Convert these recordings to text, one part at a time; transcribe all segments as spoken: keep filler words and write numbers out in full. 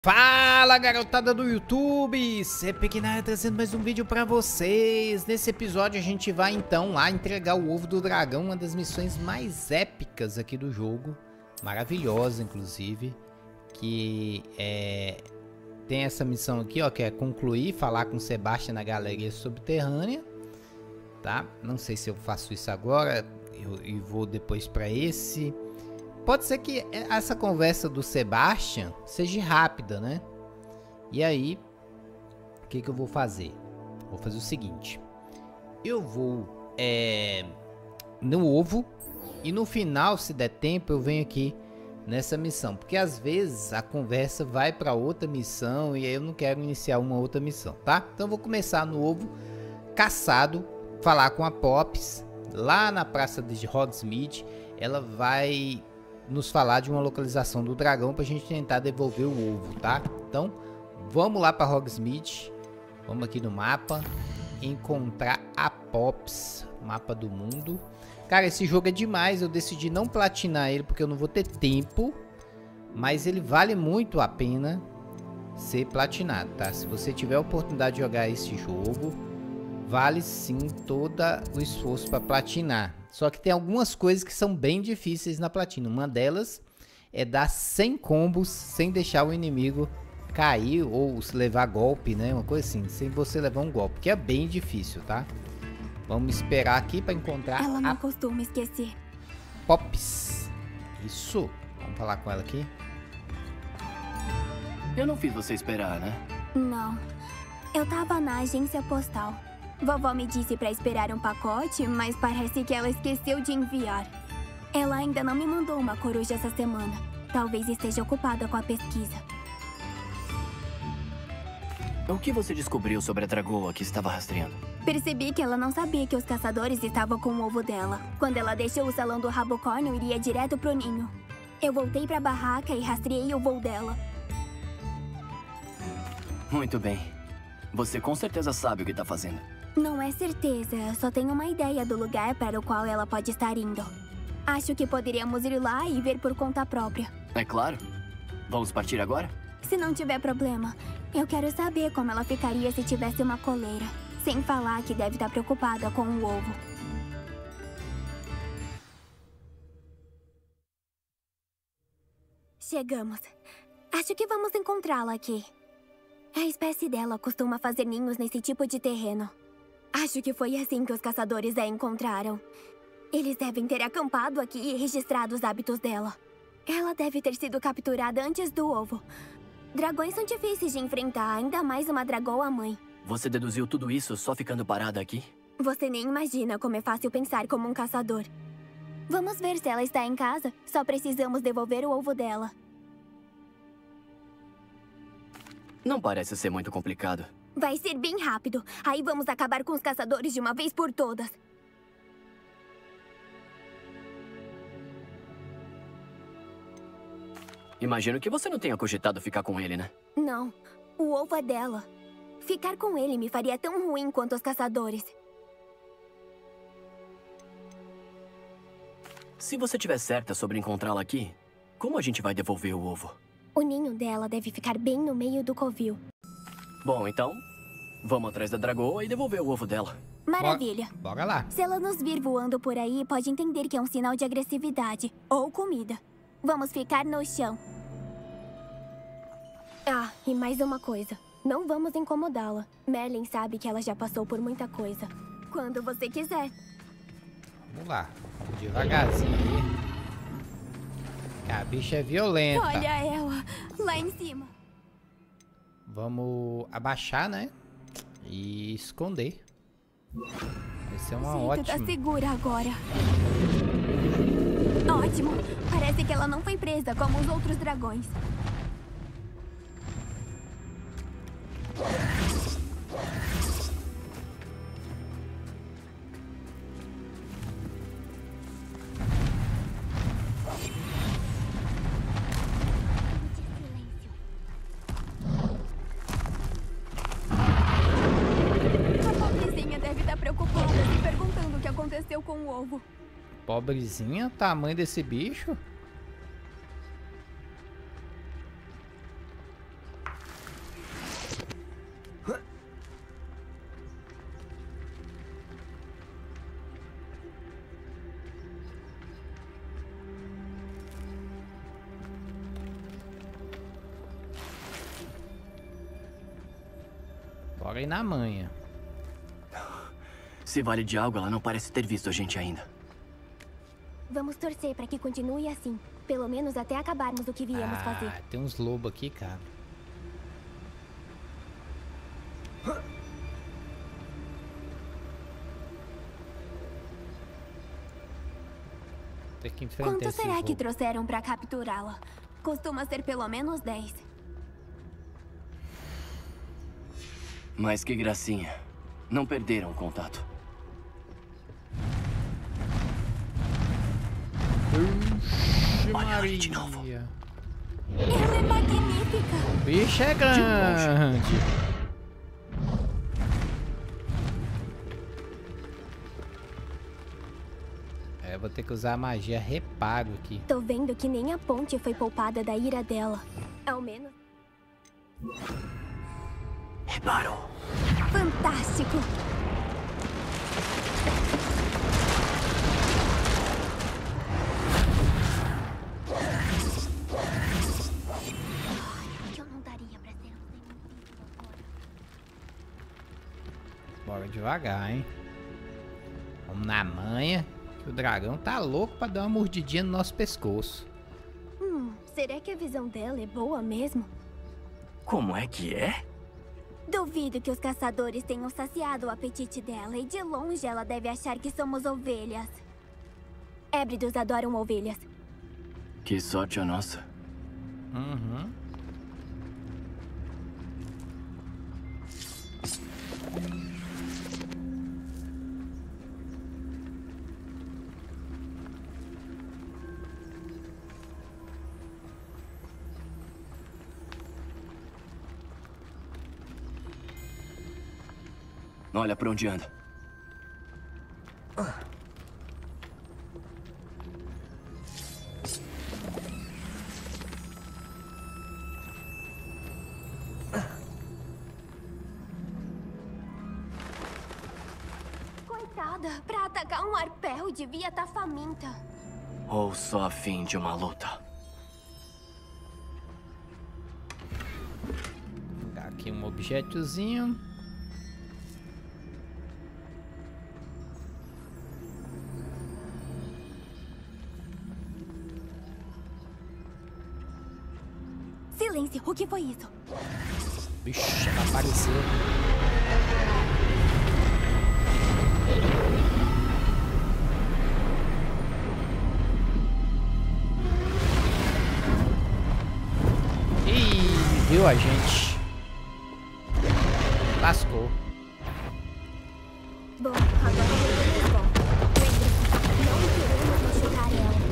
Fala, garotada do YouTube, CPQueNária trazendo mais um vídeo pra vocês. Nesse episódio a gente vai então lá entregar o ovo do dragão, uma das missões mais épicas aqui do jogo, maravilhosa inclusive, que é... tem essa missão aqui, ó, que é concluir, falar com o Sebastian na galeria subterrânea, tá? Não sei se eu faço isso agora, eu, eu vou depois pra esse... Pode ser que essa conversa do Sebastian seja rápida, né? E aí, o que, que eu vou fazer? Vou fazer o seguinte. Eu vou é, no ovo e no final, se der tempo, eu venho aqui nessa missão. Porque às vezes a conversa vai para outra missão e aí eu não quero iniciar uma outra missão, tá? Então eu vou começar no ovo caçado, falar com a Pops lá na praça de Hogsmeade. Ela vai... nos falar de uma localização do dragão pra gente tentar devolver o ovo, tá? Então, vamos lá pra Hogsmeade. Vamos aqui no mapa. Encontrar a Pops. Mapa do mundo. Cara, esse jogo é demais. Eu decidi não platinar ele porque eu não vou ter tempo. Mas ele vale muito a pena ser platinado, tá? Se você tiver a oportunidade de jogar esse jogo, vale sim todo o esforço para platinar. Só que tem algumas coisas que são bem difíceis na platina. Uma delas é dar cem combos sem deixar o inimigo cair ou levar golpe, né? Uma coisa assim, sem você levar um golpe, que é bem difícil, tá? Vamos esperar aqui para encontrar ela não a costuma esquecer. Pops. Isso. Vamos falar com ela aqui. Eu não fiz você esperar, né? Não. Eu tava na agência postal. Vovó me disse pra esperar um pacote, mas parece que ela esqueceu de enviar. Ela ainda não me mandou uma coruja essa semana. Talvez esteja ocupada com a pesquisa. O que você descobriu sobre a dragoa que estava rastreando? Percebi que ela não sabia que os caçadores estavam com o ovo dela. Quando ela deixou o salão do rabocórnio, iria direto pro ninho. Eu voltei pra barraca e rastreei o voo dela. Muito bem. Você com certeza sabe o que tá fazendo. Não é certeza, eu só tenho uma ideia do lugar para o qual ela pode estar indo. Acho que poderíamos ir lá e ver por conta própria. É claro. Vamos partir agora? Se não tiver problema, eu quero saber como ela ficaria se tivesse uma coleira. Sem falar que deve estar preocupada com o ovo. Chegamos. Acho que vamos encontrá-la aqui. A espécie dela costuma fazer ninhos nesse tipo de terreno. Acho que foi assim que os caçadores a encontraram. Eles devem ter acampado aqui e registrado os hábitos dela. Ela deve ter sido capturada antes do ovo. Dragões são difíceis de enfrentar, ainda mais uma dragoa mãe. Você deduziu tudo isso só ficando parada aqui? Você nem imagina como é fácil pensar como um caçador. Vamos ver se ela está em casa. Só precisamos devolver o ovo dela. Não parece ser muito complicado. Vai ser bem rápido. Aí vamos acabar com os caçadores de uma vez por todas. Imagino que você não tenha cogitado ficar com ele, né? Não. O ovo é dela. Ficar com ele me faria tão ruim quanto os caçadores. Se você estiver certa sobre encontrá-la aqui, como a gente vai devolver o ovo? O ninho dela deve ficar bem no meio do covil. Bom, então, vamos atrás da dragoa e devolver o ovo dela. Maravilha. Bora, bora lá. Se ela nos vir voando por aí, pode entender que é um sinal de agressividade. Ou comida. Vamos ficar no chão. Ah, e mais uma coisa. Não vamos incomodá-la. Merlin sabe que ela já passou por muita coisa. Quando você quiser. Vamos lá. Devagarzinho aí. A bicha é violenta. Olha ela, lá em cima. Vamos abaixar, né? E esconder. Vai ser uma Sinto ótima. tá segura agora. Ótimo. Parece que ela não foi presa como os outros dragões. Com o ovo. Pobrezinha, tamanho desse bicho. Bora ir na manha. Se vale de algo, ela não parece ter visto a gente ainda. Vamos torcer pra que continue assim. Pelo menos até acabarmos o que viemos Ah, fazer. tem uns lobos aqui, cara. Tem que enfrentar Quanto esses será que lobos. trouxeram pra capturá-la? Costuma ser pelo menos dez. Mas que gracinha. Não perderam o contato. Ixi, Olha ali Maria. de novo. Ela é magnífica! O bicho é grande. É, vou ter que usar a magia reparo aqui. Tô vendo que nem a ponte foi poupada da ira dela. Ao menos... Reparo. Fantástico! Eu não daria pra ser um agora. Bora devagar, hein? Vamos na manha. Que o dragão tá louco pra dar uma mordidinha no nosso pescoço. Hum, será que a visão dela é boa mesmo? Como é que é? Duvido que os caçadores tenham saciado o apetite dela e de longe ela deve achar que somos ovelhas. Hébridos adoram ovelhas. Que sorte a nossa. Uhum. Olha pra onde anda. Coitada, pra atacar um arpel devia estar faminta. Ou só a fim de uma luta. Vou pegar aqui um objetozinho. Silêncio, o que foi isso? Vixe, ela apareceu. Ih, viu a gente? Lascou. Bom, agora vamos bom. Lembre-se, não queremos machucar ela.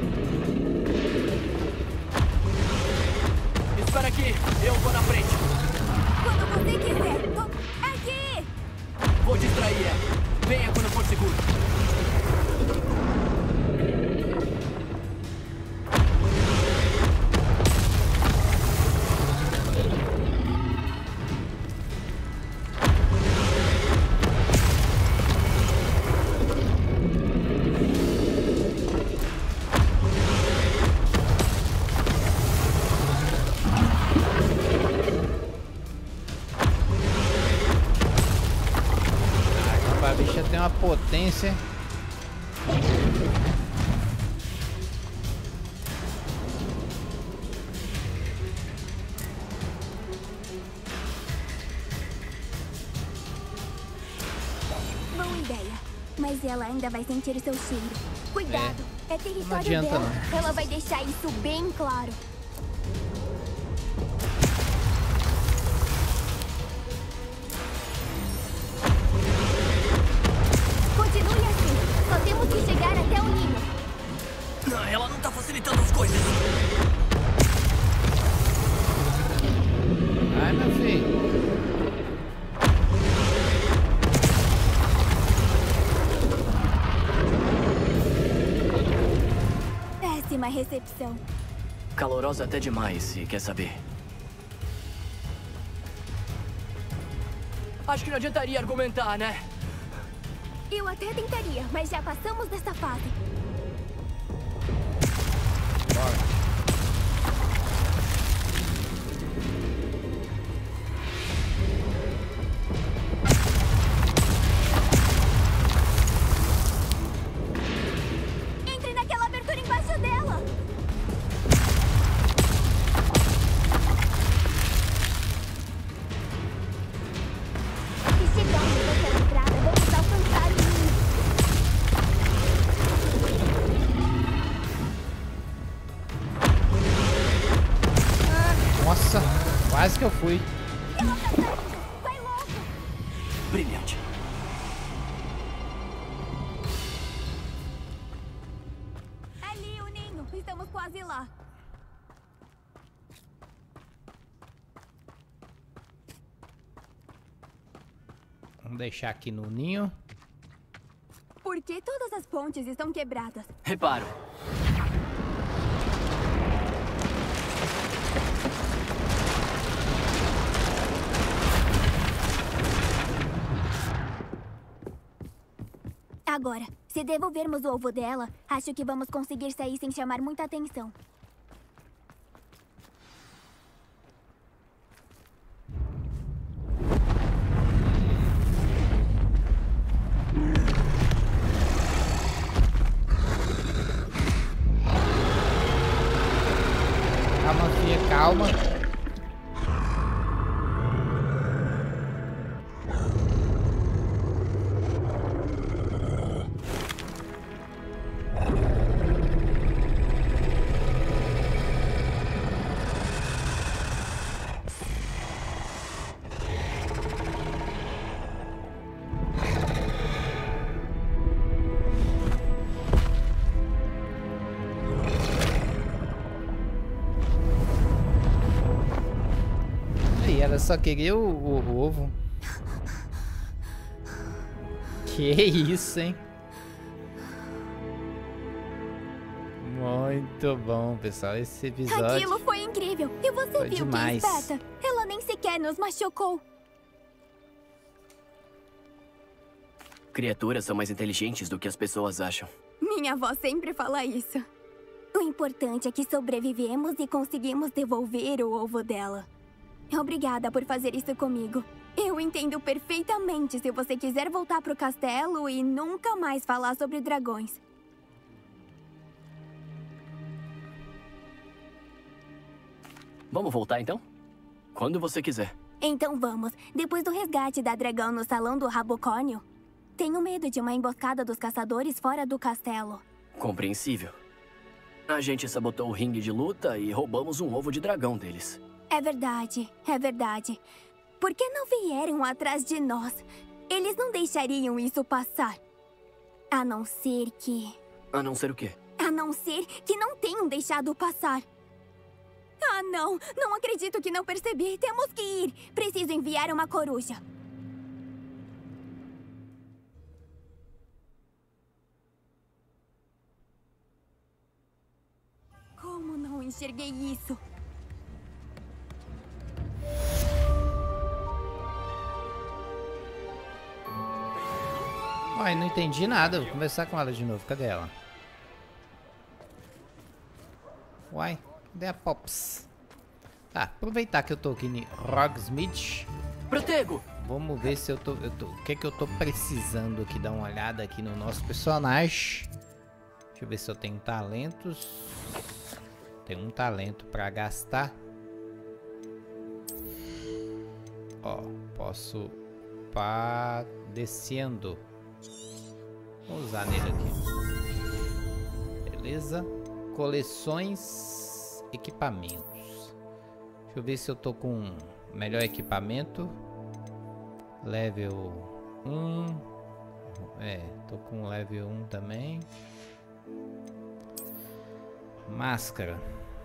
Espera aqui, eu vou na frente. Quando você quiser. Tô aqui! Vou distrair ela. Venha quando for seguro. A bicha tem uma potência. Boa ideia. Mas ela ainda vai sentir o seu cheiro. Cuidado, é, território adianta, dela. não. Ela vai deixar isso bem claro. Continue assim. Só temos que chegar até o ninho. Não, ela não tá facilitando as coisas. Ai, meu filho. Péssima recepção. Calorosa até demais, se quer saber. Acho que não adiantaria argumentar, né? Eu até tentaria, mas já passamos dessa fase. Bora. quase que eu fui. Ela tá saindo! Vai logo! Brilhante. Ali o ninho! Estamos quase lá! Vamos deixar aqui no ninho. Por que todas as pontes estão quebradas? Reparo. Agora, se devolvermos o ovo dela, acho que vamos conseguir sair sem chamar muita atenção. Calma, filha, calma. Ela só queria o, o, o ovo. Que isso, hein? Muito bom, pessoal. Esse episódio... Aquilo foi incrível. E você foi viu demais. que esperta? Ela nem sequer nos machucou. Criaturas são mais inteligentes do que as pessoas acham. Minha avó sempre fala isso. O importante é que sobrevivemos e conseguimos devolver o ovo dela. Obrigada por fazer isso comigo. Eu entendo perfeitamente se você quiser voltar pro castelo e nunca mais falar sobre dragões. Vamos voltar então? Quando você quiser. Então vamos. Depois do resgate da dragão no salão do Rabocórnio, tenho medo de uma emboscada dos caçadores fora do castelo. Compreensível. A gente sabotou o ringue de luta e roubamos um ovo de dragão deles. É verdade, é verdade. Por que não vieram atrás de nós? Eles não deixariam isso passar. A não ser que... A não ser o quê? A não ser que não tenham deixado passar. Ah, não! Não acredito que não percebi. Temos que ir. Preciso enviar uma coruja. Como não enxerguei isso? Ai, não entendi nada. Vou conversar com ela de novo. Cadê ela? Uai, cadê a Pops? Tá, aproveitar que eu tô aqui em Hogsmeade. Protego! Vamos ver se eu tô, eu tô... O que é que eu tô precisando aqui? Dar uma olhada aqui no nosso personagem. Deixa eu ver se eu tenho talentos. Tem um talento pra gastar. Ó, posso... Padecendo. Vou usar nele aqui. Beleza. Coleções. Equipamentos. Deixa eu ver se eu tô com melhor equipamento. Level um. É, tô com level um também. Máscara.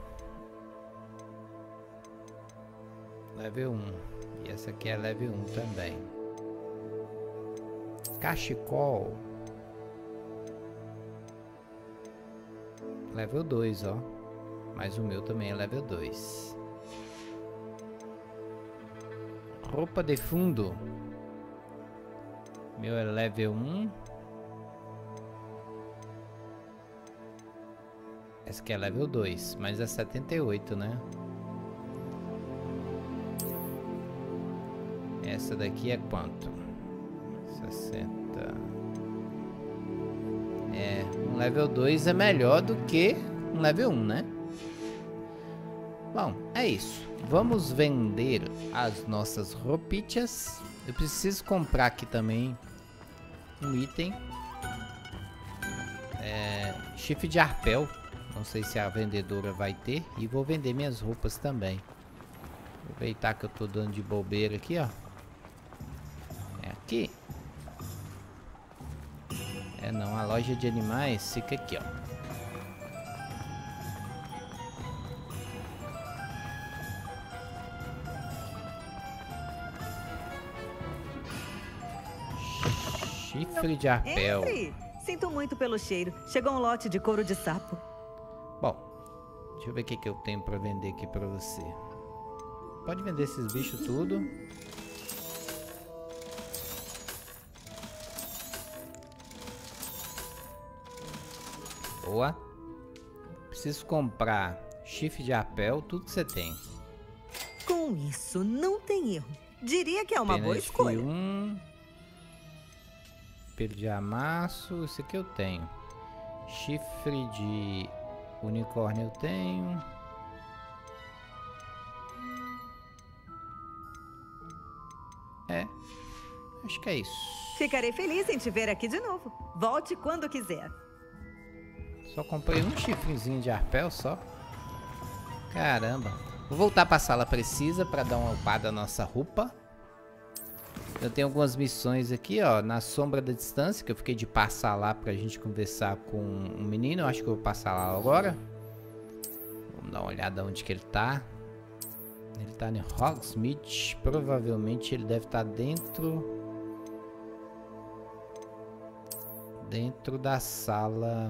Level um. E essa aqui é level um também. Cachecol. Level dois, ó. Mas o meu também é level dois. Roupa de fundo. Meu é level um. Essa aqui é level dois, mas é setenta e oito, né? Essa daqui é quanto? sessenta. É, um level dois é melhor do que um level um, né? Bom, é isso. Vamos vender as nossas roupitas. Eu preciso comprar aqui também um item. É, chifre de arpel. Não sei se a vendedora vai ter. E vou vender minhas roupas também. Aproveitar que eu tô dando de bobeira aqui, ó. É aqui. É não, a loja de animais fica aqui, ó. Chifre de arpel. Entre! Sinto muito pelo cheiro. Chegou um lote de couro de sapo. Bom, deixa eu ver o que, que eu tenho pra vender aqui pra você. Pode vender esses bichos tudo. Boa. Preciso comprar chifre de arpel, tudo que você tem. Com isso, não tem erro. Diria que é uma boa escolha. Um. Pelo de amasso, isso aqui eu tenho. Chifre de unicórnio eu tenho. É, acho que é isso. Ficarei feliz em te ver aqui de novo. Volte quando quiser. Só comprei um chifrezinho de arpel só. Caramba. Vou voltar para a sala precisa para dar uma upada na nossa roupa. Eu tenho algumas missões aqui, ó, na sombra da distância, que eu fiquei de passar lá pra gente conversar com um menino. Eu acho que eu vou passar lá agora. Vamos dar uma olhada onde que ele tá. Ele tá em Hogsmeade. Provavelmente ele deve estar dentro... Dentro da sala...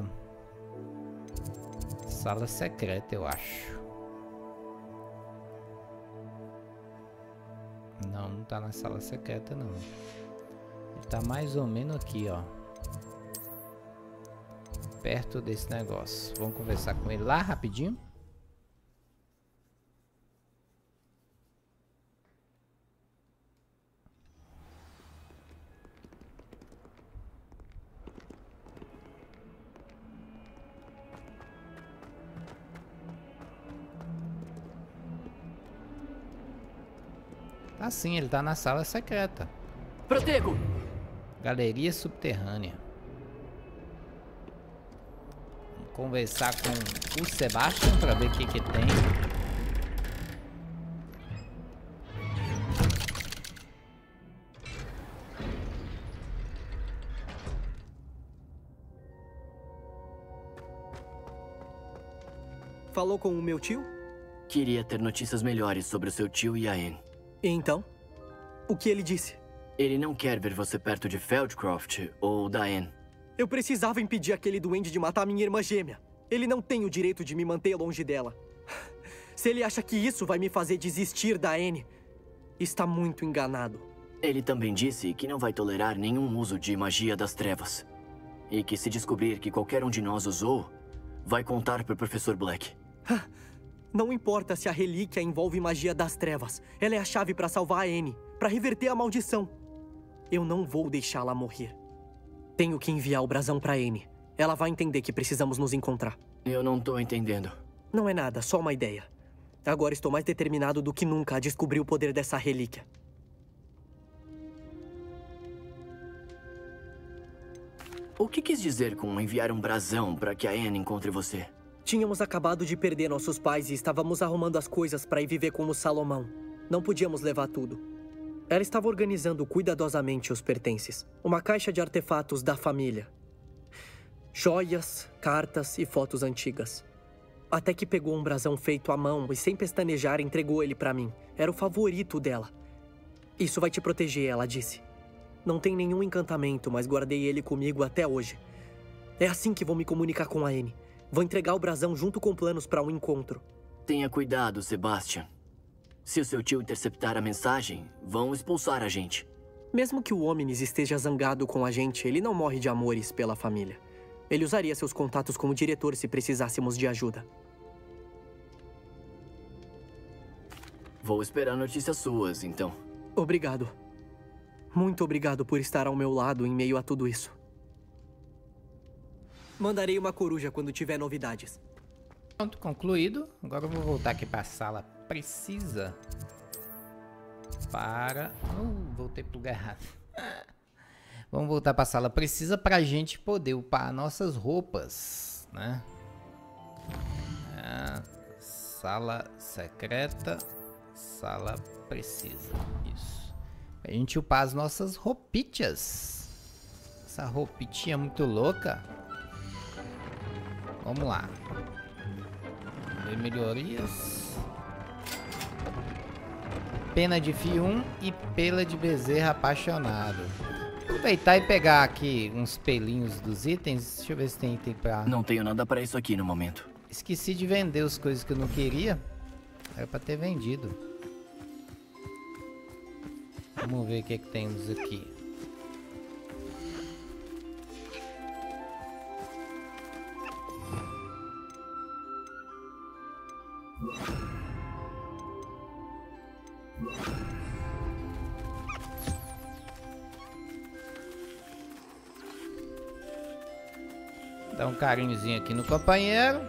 Sala secreta, eu acho. Não, não tá na sala secreta, não. Ele tá mais ou menos aqui, ó. Perto desse negócio. Vamos conversar com ele lá rapidinho. Tá sim, ele tá na sala secreta. Protego! Galeria subterrânea. Vamos conversar com o Sebastian pra ver o que que tem. Falou com o meu tio? Queria ter notícias melhores sobre o seu tio e a Anne. E então? O que ele disse? Ele não quer ver você perto de Feldcroft ou da Anne. Eu precisava impedir aquele duende de matar minha irmã gêmea. Ele não tem o direito de me manter longe dela. Se ele acha que isso vai me fazer desistir da Anne, está muito enganado. Ele também disse que não vai tolerar nenhum uso de magia das trevas. E que se descobrir que qualquer um de nós usou, vai contar para o professor Black. Não importa se a relíquia envolve magia das trevas. Ela é a chave para salvar a Anne, para reverter a maldição. Eu não vou deixá-la morrer. Tenho que enviar o brasão para Anne. Ela vai entender que precisamos nos encontrar. Eu não tô entendendo. Não é nada, só uma ideia. Agora estou mais determinado do que nunca a descobrir o poder dessa relíquia. O que quis dizer com enviar um brasão para que a Anne encontre você? Tínhamos acabado de perder nossos pais e estávamos arrumando as coisas para ir viver com o Salomão. Não podíamos levar tudo. Ela estava organizando cuidadosamente os pertences. Uma caixa de artefatos da família. Joias, cartas e fotos antigas. Até que pegou um brasão feito à mão e sem pestanejar entregou ele para mim. Era o favorito dela. Isso vai te proteger, ela disse. Não tem nenhum encantamento, mas guardei ele comigo até hoje. É assim que vou me comunicar com a Anne. Vou entregar o brasão junto com planos para um encontro. Tenha cuidado, Sebastian. Se o seu tio interceptar a mensagem, vão expulsar a gente. Mesmo que o Omnis esteja zangado com a gente, ele não morre de amores pela família. Ele usaria seus contatos como diretor se precisássemos de ajuda. Vou esperar notícias suas, então. Obrigado. Muito obrigado por estar ao meu lado em meio a tudo isso. Mandarei uma coruja quando tiver novidades. Pronto, concluído. Agora eu vou voltar aqui para a sala precisa. Para... Uh, voltei pro lugar errado. Vamos voltar para a sala precisa para a gente poder upar nossas roupas, né? É, sala secreta. Sala precisa. Isso. A gente upar as nossas roupitas. Essa roupitinha muito louca. Vamos lá. Ver melhorias. Pena de fio um e pela de bezerra apaixonado. Aproveitar e pegar aqui uns pelinhos dos itens. Deixa eu ver se tem item pra... Não tenho nada pra isso aqui no momento. Esqueci de vender as coisas que eu não queria. Era pra ter vendido. Vamos ver o que é que temos aqui. Dá um carinhozinho aqui no companheiro.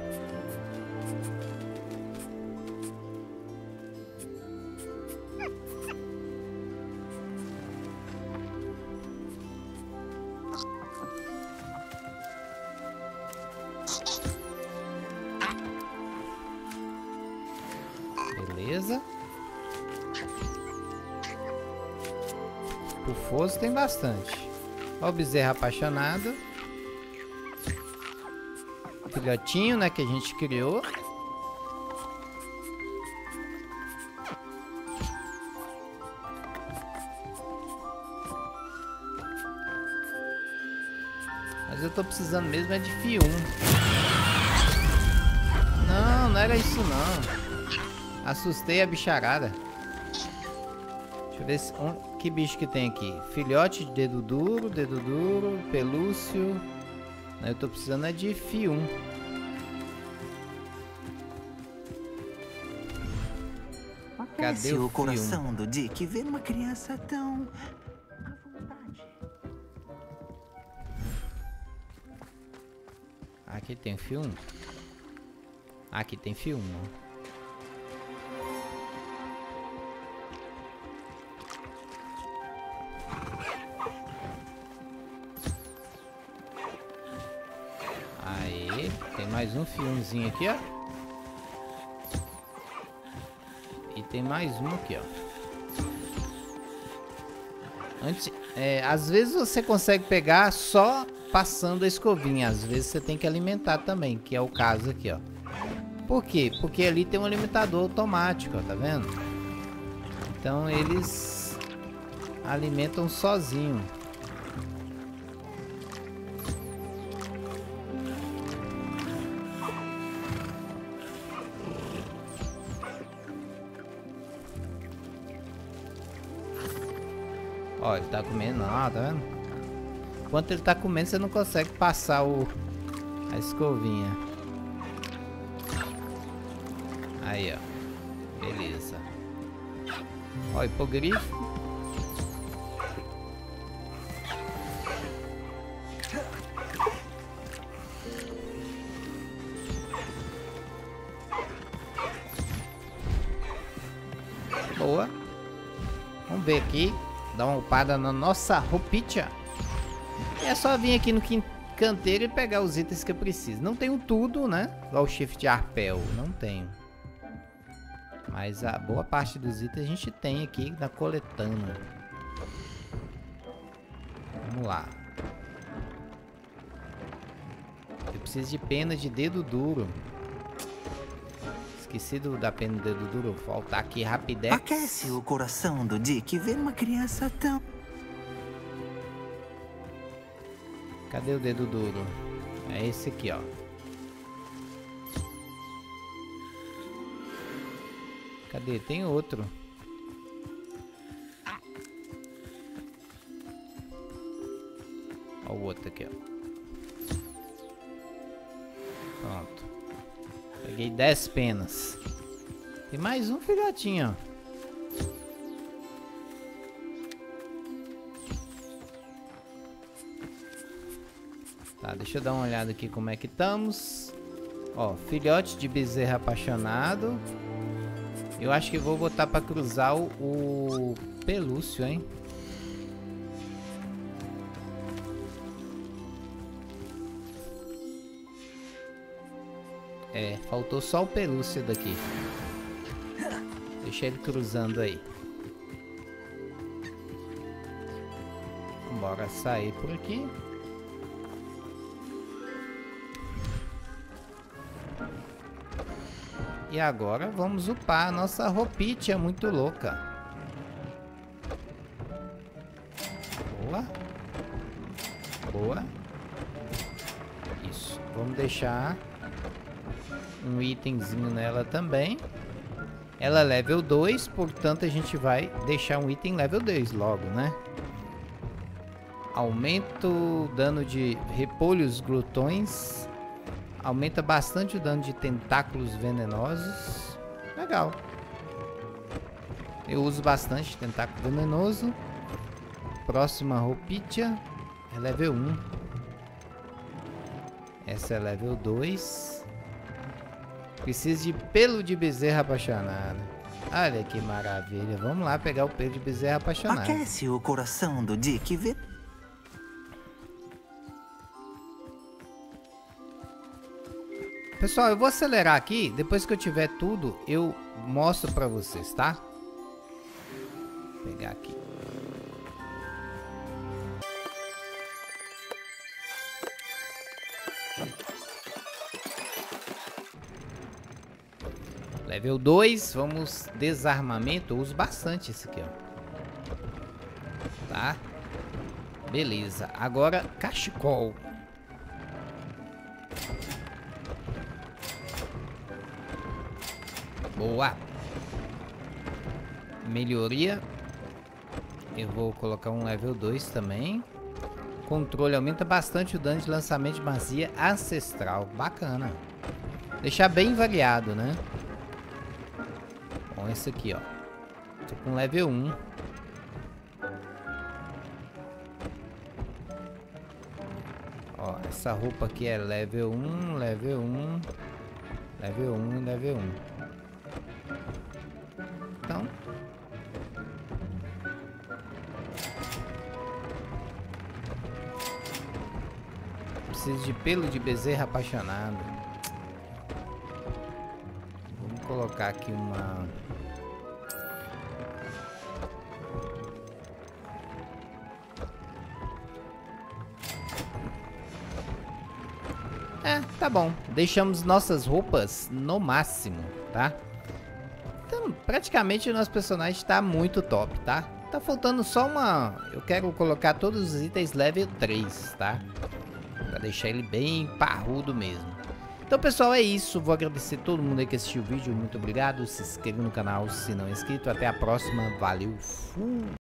Beleza. O Foso tem bastante. Ó o bezerro apaixonado. Filhotinho, né, que a gente criou. Mas eu tô precisando mesmo é de fio um. Não, não era isso não. Assustei a bicharada. Deixa eu ver se, um, que bicho que tem aqui. Filhote de dedo duro, dedo duro, pelúcio. Eu tô precisando é de fio um. Cadê o, o coração do Dick ver uma criança tão à vontade? Aqui tem fio um. Aqui tem fio um. Aí, tem mais um fiozinho aqui, ó. E tem mais um aqui, ó. Antes, é, às vezes você consegue pegar só passando a escovinha. Às vezes você tem que alimentar também, que é o caso aqui, ó. Por quê? Porque ali tem um alimentador automático, ó, tá vendo? Então eles alimentam sozinho. Ó, ele tá comendo, não, tá vendo? Enquanto ele tá comendo, você não consegue passar o a escovinha. Aí, ó. Beleza. Ó, hipogrifo. Boa. Vamos ver aqui. Dar uma upada na nossa roupinha. E é só vir aqui no canteiro e pegar os itens que eu preciso. Não tenho tudo, né? Igual o chifre de arpel. Não tenho. Mas a boa parte dos itens a gente tem aqui na coletânea. Vamos lá. Eu preciso de pena de dedo duro. Esqueci do, da pena de dedo duro. Falta aqui rapidez. Aquece o coração do Dick ver uma criança tão... Cadê o dedo duro? É esse aqui, ó. Cadê? Tem outro. Ó o outro aqui, ó. Pronto. Peguei dez penas. Tem mais um filhotinho, ó. Tá, deixa eu dar uma olhada aqui como é que estamos. Ó, filhote de bezerro apaixonado. Eu acho que vou botar pra cruzar o, o pelúcio, hein? É, faltou só o pelúcio daqui. Deixa ele cruzando aí. Bora sair por aqui. E agora vamos upar a nossa roupinha muito louca. Boa. Boa. Isso. Vamos deixar um itemzinho nela também. Ela é level dois, portanto a gente vai deixar um item level dois logo, né? Aumenta o dano de repolhos glutões. Aumenta bastante o dano de tentáculos venenosos. Legal. Eu uso bastante tentáculo venenoso. Próxima roupinha é level um. Essa é level dois. Preciso de pelo de bezerra apaixonada. Olha que maravilha. Vamos lá pegar o pelo de bezerra apaixonada. Aquece o coração do Dick, vê? Pessoal, eu vou acelerar aqui. Depois que eu tiver tudo, eu mostro pra vocês, tá? Vou pegar aqui. Level dois, vamos desarmamento. Eu uso bastante esse aqui, ó. Tá? Beleza. Agora, cachecol. Boa. Melhoria. Eu vou colocar um level dois também. Controle aumenta bastante o dano de lançamento de magia ancestral. Bacana. Deixar bem variado, né? Bom, esse aqui, ó. Tô com level um. Ó, essa roupa aqui é level um, level um, level um e level um. Então, preciso de pelo de bezerra apaixonado. Vamos colocar aqui uma... É, tá bom. Deixamos nossas roupas no máximo, tá? Então, praticamente o nosso personagem tá muito top, tá? Tá faltando só uma... Eu quero colocar todos os itens level três, tá? Pra deixar ele bem parrudo mesmo. Então, pessoal, é isso. Vou agradecer todo mundo aí que assistiu o vídeo. Muito obrigado. Se inscreva no canal se não é inscrito. Até a próxima. Valeu. Fui.